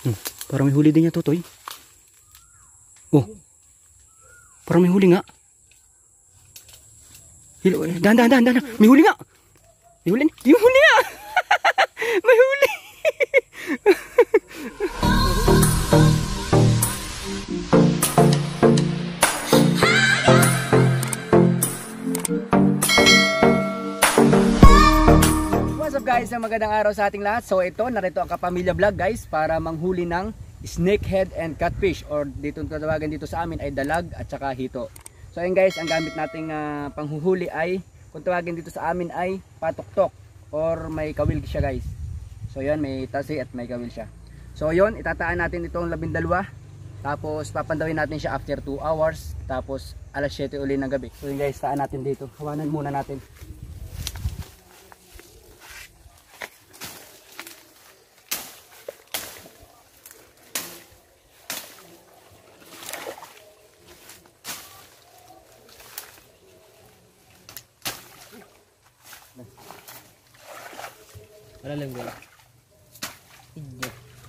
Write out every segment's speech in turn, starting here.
Parang may huli din niya, Totoy. Oh. Parang may huli nga. Dahan. May huli nga. May huli. Yung huli nga. May huli. What's up guys? Magandang araw sa ating lahat. So ito, narito ang Kapamilya Vlog guys para manghuli ng snakehead and catfish, or dito tawagan dito sa amin ay dalag at saka hito. So ayun guys, ang gamit nating panghuhuli ay, kung tawagin dito sa amin ay patuktok or may kawil siya guys. So yun, may tasi at may kawil siya. So yun, itataan natin itong 12, tapos papandawin natin siya after 2 hours, tapos alas 7 uli ng gabi. So yun guys, taan natin dito. Hawanan muna natin. Wala lang ba? Hindi.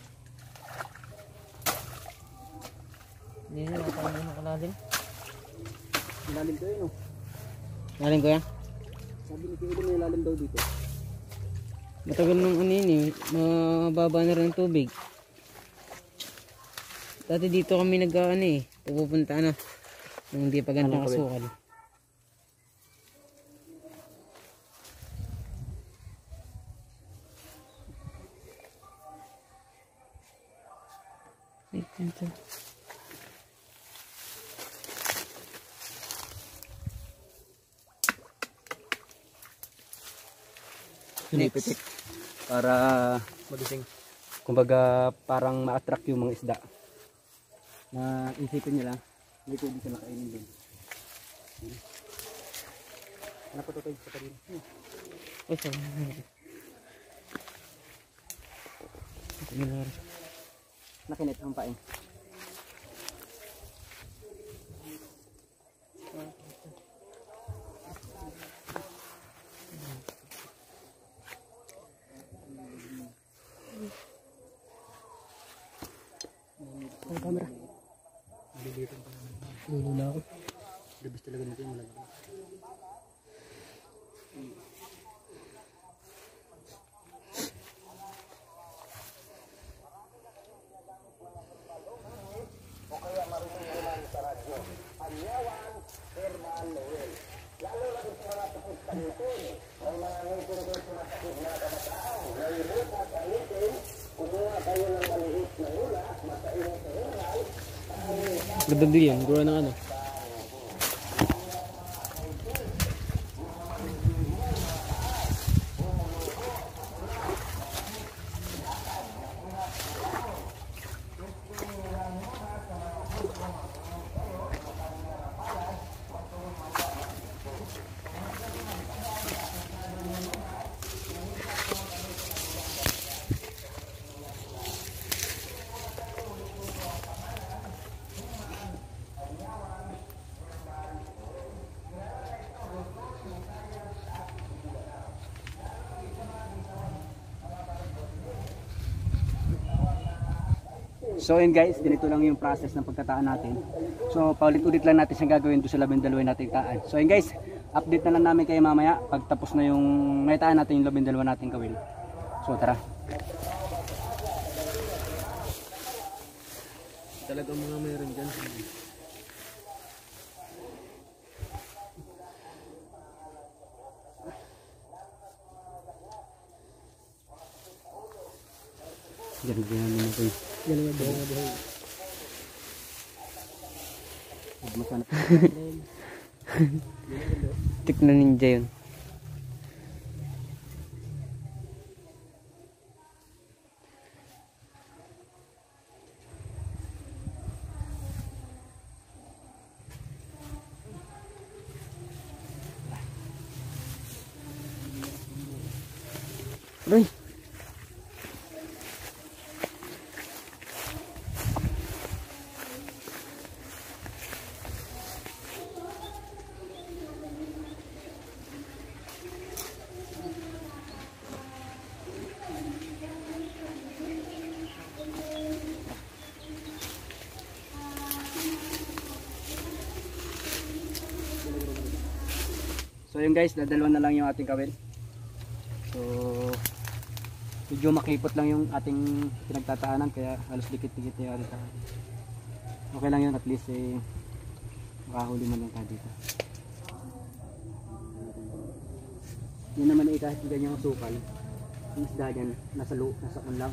Hindi na nakalalim na kalalim. Ilalim ko yun oh. Lalim ko yan? Sabi ni Kuya may ilalim daw dito. Matagal nung ano yun eh. Mababa na rin ang tubig. Dati dito kami nag-ano eh. Pupunta na. Nung hindi pa ganito kasukal. Ito. Pinipitik para magising. Kumbaga parang ma-attract yung mga isda. Na isipin nila may tubig sila kainin din. Ano pa ito sa kanina? Ito. Nakinit ang pain. Ang camera. Lulu na ako. Labis talaga nito yung malagay. Ganda din yan. Gawa ng ano. So yun guys, ganito lang yung process ng pagkataan natin. So paulit-ulit lang natin siyang gagawin doon sa 12 nating taan. So yun guys, update na lang namin kayo mamaya pag tapos na yung may taan natin yung 12 nating kawil. So tara. Talagang mga mayroon dyan. Ganyan naman ito. Dalawa buhay. Masanap. Tikna ninja yun. Roy. So yun guys, dadalawan na lang yung ating kawil. So medyo makipot lang yung ating pinagtataanan, kaya halos dikit-dikit yung ating tahanan. Okay lang yun, at least makahuli man lang tayo dito. Yun naman ay kahit ganyan yung sukal, yung isda dyan nasa kunlang.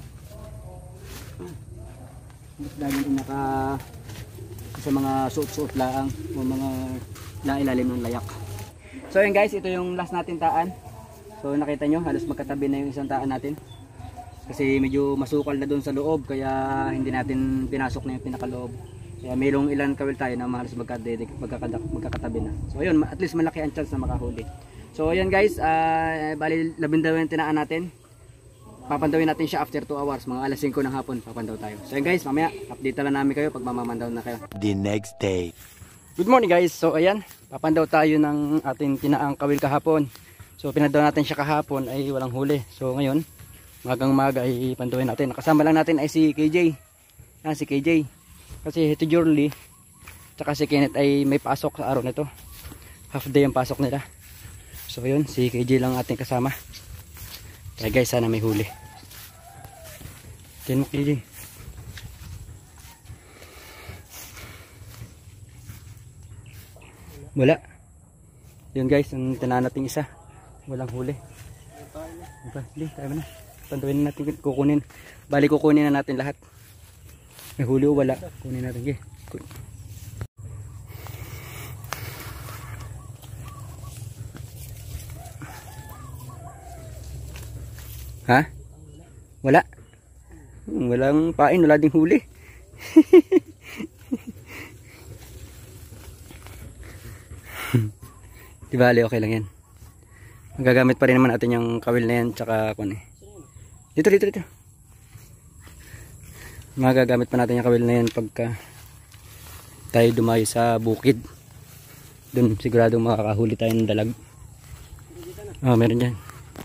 Yung isda dyan ay sa mga suot-suot laang o mga lailalim ng layak. So yun guys, ito yung last natin taan. So nakita nyo, halos magkatabi na yung isang taan natin. Kasi medyo masukal na doon sa loob, kaya hindi natin pinasok na yung pinakaloob. Kaya mayroong ilan kawil tayo na halos magkakatabi na. So ayun, at least malaki ang chance na makahuli. So ayan guys, bali 12 yung tinaan natin. Papandawin natin siya after 2 hours, mga alas 5 ng hapon papandaw tayo. So ayan guys, mamaya update lang namin kayo pag mamamandaw na kayo. The next day. Good morning guys. So ayan, papandaw tayo ng ating tinaang kawil kahapon. So pinadaw natin siya kahapon ay walang huli. So ngayon, magang maga ay pandawin natin. Kasama lang natin ay si KJ. Si KJ. Kasi ito Jorly, tsaka si Kenneth ay may pasok sa araw nito. Half day ang pasok nila. So yun, si KJ lang ating kasama. Kaya guys, sana may huli. Tingnan mo KJ. Wala. Yun guys, ang tinahan natin isa. Walang huli. Hindi, tayo na. Pantuin na natin, kukunin. Bali kukunin na natin lahat. May huli o wala. Kunin natin. Okay. Ha? Wala? Walang pain, wala ding huli. Di bali, okay lang yan. Magagamit pa rin naman natin yung kawil na yan, tsaka kung dito. Magagamit pa natin yung kawil na yan pagka tayo dumayo sa bukid. Doon siguradong makakahuli tayo ng dalag. Meron dyan.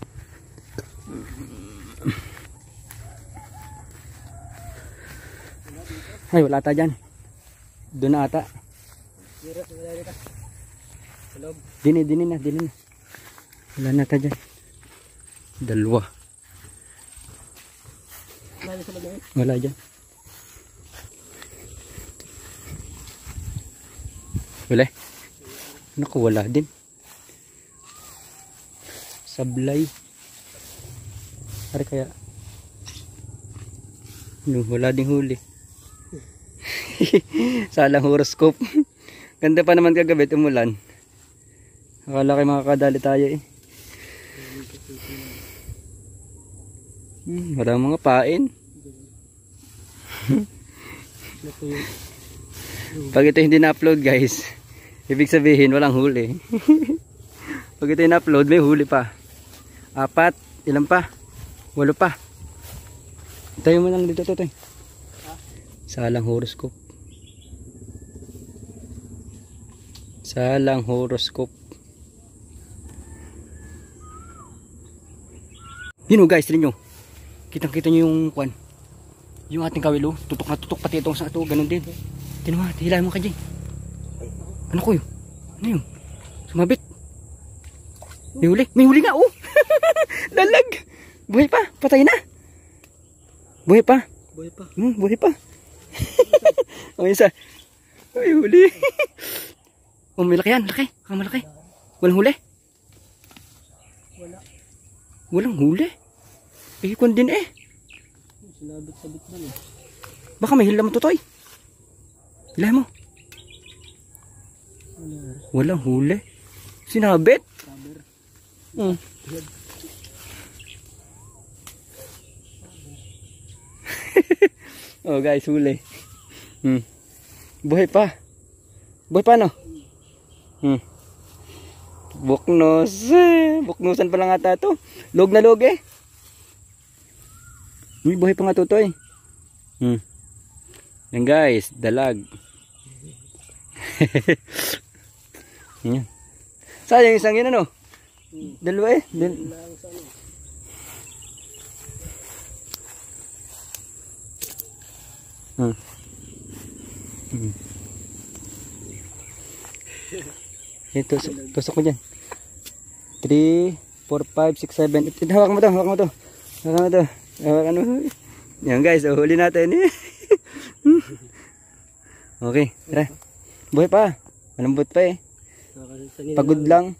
Ay, wala ata dyan. Doon na ata. Dini na. Wala na ata dyan. Dalawa. Wala dyan. Wala. Naku, wala din. Sablay. Ari kaya. Wala ding huli. Salang horoscope. Ganda pa naman kagabi, umulan. Akala kayo makakadali tayo eh. Wala mga pain. Pag ito hindi na-upload guys, ibig sabihin walang huli. Pag ito na-upload, may huli pa. 4, ilan pa? 8 pa. Tayo mo lang dito, Totoy. Salang horoscope. Salang horoscope. Yun guys, rin nyo. Kitang-kita nyo yung kwan. Yung ating kawilo. Tutok na tutok pati itong sa ito. Ganun din. Tinuha, hilahin mo ka dyan. Ano ko yun? Ano yun? Sumabit. May huli. May huli nga, oh. Lalag. Buhay pa. Patay na. Buhay pa. Buhay pa. O isa. May huli. Oh, may laki yan. Laki. Malaki. Walang huli. Walang huli. Ikon din eh. Sinabit-sabit na eh. Baka may hila mo, Totoy. Hilahin mo. Walang huli. Sinabit. Oh guys, huli. Buhay pa. Buhay pa no? Buknos. Buknusan pa lang ata to. Log na log eh. Buhay pa nga Totoy. Yan guys, dalag. Yan. Sayang isang yun ano? Dalawa eh. Tusok ko dyan. 3, 4, 5, 6, 7, 8. Hawak mo to, hawak mo to. Hawak mo to. Hawakan mo. Yan guys, huli natin. Okay, tara. Buhay pa. Malambot pa eh. Pagod lang.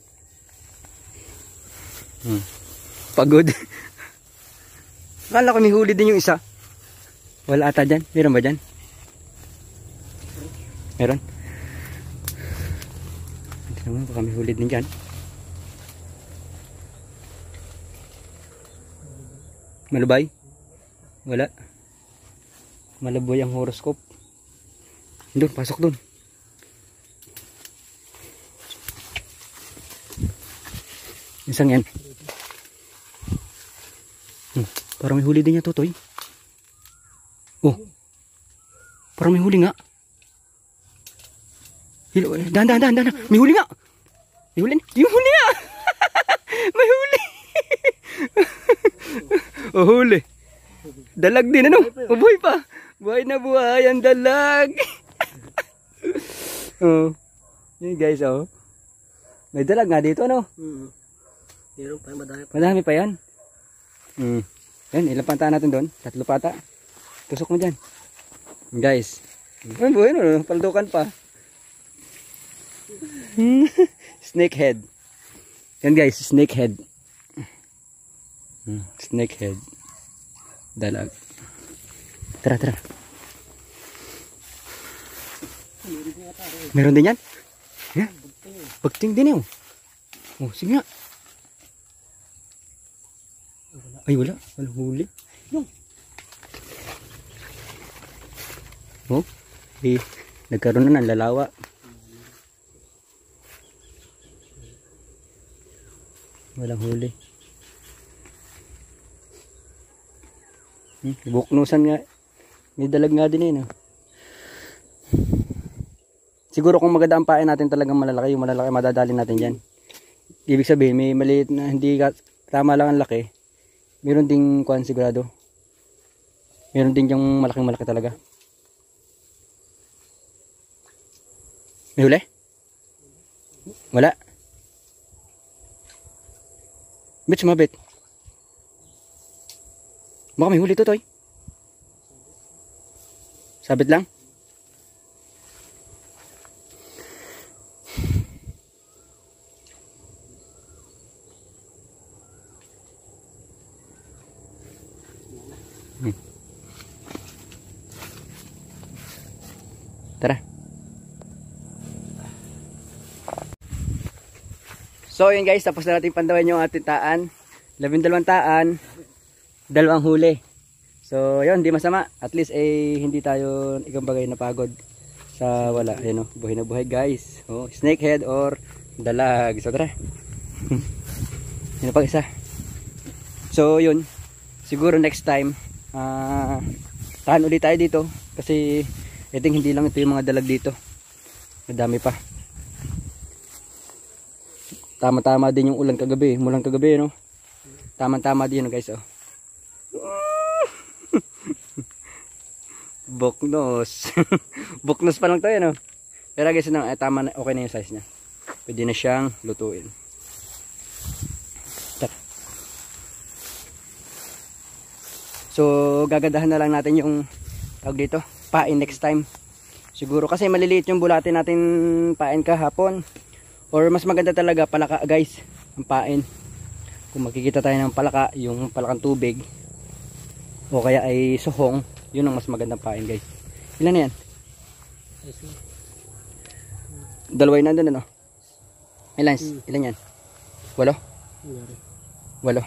Pagod. Akala ko may huli din yung isa. Wala ata dyan. Meron ba dyan? Meron. Hindi naman, baka may huli din dyan. Malubay? Wala. Malaboy ang horoscope. Doon, pasok doon. Isang yan. Parang may huli din niya, Totoy. Oh. Parang may huli nga. Dahan. May huli nga. May huli. Yung huli nga. May huli. Oh, huli. Dalag din, ano? Oh, buhay pa. Buhay na buhay ang dalag. Oh. Yun guys, oh. May dalag nga dito, ano? Meron pa, madami pa. Madami pa yan. Yan, ilang panta natin doon? 3 pata. Tusok mo dyan. Guys. Ay, bueno, paldukan pa. Snakehead. Yan guys, snakehead. Snakehead. Dalag. Tara. Meron din yan? Yeah. Pagting din yun. Oh, sige nga. Ay, wala. Walang huli. Oh, nagkaroon na ng lalawa. Walang huli. Buknusan nga. May dalag nga din eh, no? Siguro kung maganda ang pain natin talagang malalaki, yung malalaki madadali natin dyan. Ibig sabihin, may maliit na hindi tama lang ang laki. Meron ding kuan sigurado. Meron din yung malaking malaki talaga. May huli? Wala. Bet sumabit. Baka may huli to, Toy. Sabit lang. Tara. So yun guys, tapos na natin pandawan yung ating taan. 12 taan, 2 huli. So yun, di masama. At least hindi tayo ikumbagay napagod sa wala. Ayun, buhay na buhay guys. Oh, snakehead or dalag. So tara. Yun pa isa. So yun, siguro next time tahan ulit tayo dito kasi I think hindi lang ito yung mga dalag dito. Madami pa. Tama-tama din yung ulan kagabi. Mulan kagabi, no? Tama-tama din yun, guys, oh. Boknos. Boknos pa lang to, no? Pero guys, tama na, okay na yung size niya. Pwede na siyang lutuin. So, gagadahan na lang natin yung tawag dito. Pain next time. Siguro kasi maliliit yung bulate natin pain kahapon. Or mas maganda talaga palaka guys. Ang pain. Kung makikita tayo ng palaka, yung palakang tubig. O kaya ay suhong. Yun ang mas magandang pain guys. Ilan na yan? 2 nandun ano? Ilan yan? 8? 8.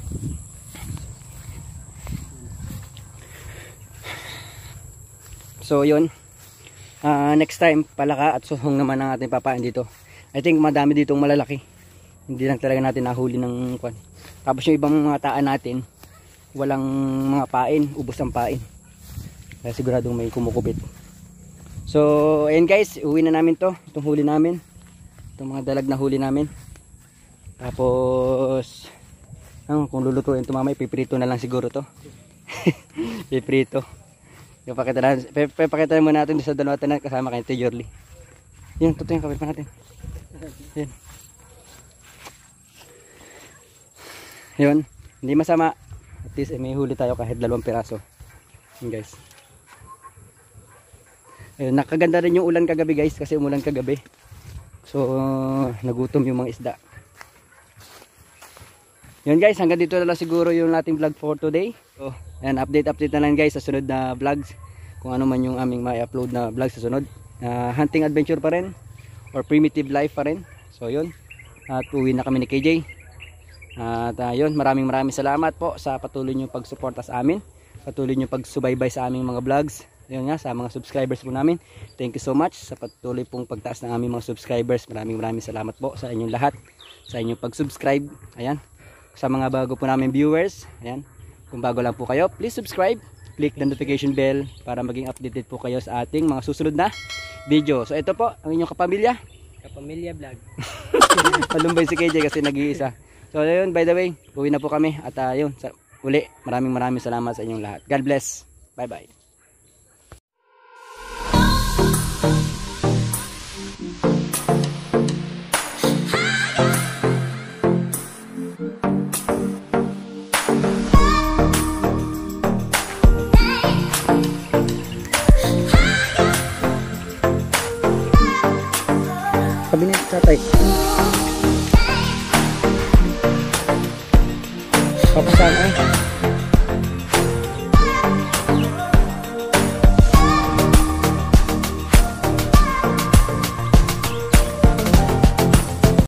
So yun, next time palaka at suhong naman ang ating papain dito. I think madami ditong malalaki. Hindi lang talaga natin nahuli ng kwan. Tapos yung ibang mga taan natin, walang mga pain, ubos ang pain. Kaya siguradong may kumukubit. So ayun guys, uwi na namin to. Itong huli namin. Itong mga dalag na huli namin. Tapos, kung lulutuin ito mamay, piprito na lang siguro to. Piprito. Papakita muna natin sa dalawa tanan kasama kay Tejorly. Yun, totoo yung kapit pa natin. Yun. Yun, hindi masama. At least may huli tayo kahit 2 piraso. Yun guys. Ayun, nakaganda rin yung ulan kagabi guys kasi umulan kagabi. So, nagutom yung mga isda. Yun guys, hanggang dito na lang siguro yung ating vlog for today. So, and update na lang guys sa sunod na vlogs. Kung ano man yung aming ma-upload na vlog sa sunod. Hunting adventure pa rin. Or primitive life pa rin. So yun. At uwi na kami ni KJ. At yun, maraming salamat po sa patuloy nyo pagsuporta sa amin. Patuloy nyo pagsubaybay sa aming mga vlogs. Yun nga, sa mga subscribers po namin. Thank you so much sa patuloy pong pagtaas ng aming mga subscribers. Maraming salamat po sa inyong lahat. Sa inyong pag-subscribe. Ayan. Sa mga bago po namin viewers. Ayan. Kung bago lang po kayo, please subscribe. Click the notification bell para maging updated po kayo sa ating mga susunod na video. So ito po, ang inyong kapamilya. Kapamilya vlog. Palumbay si KJ kasi nag-iisa. So ayun, by the way, uwi na po kami. At yun, uli, maraming salamat sa inyong lahat. God bless. Bye bye. Sabi niya tatay. Papasan ay.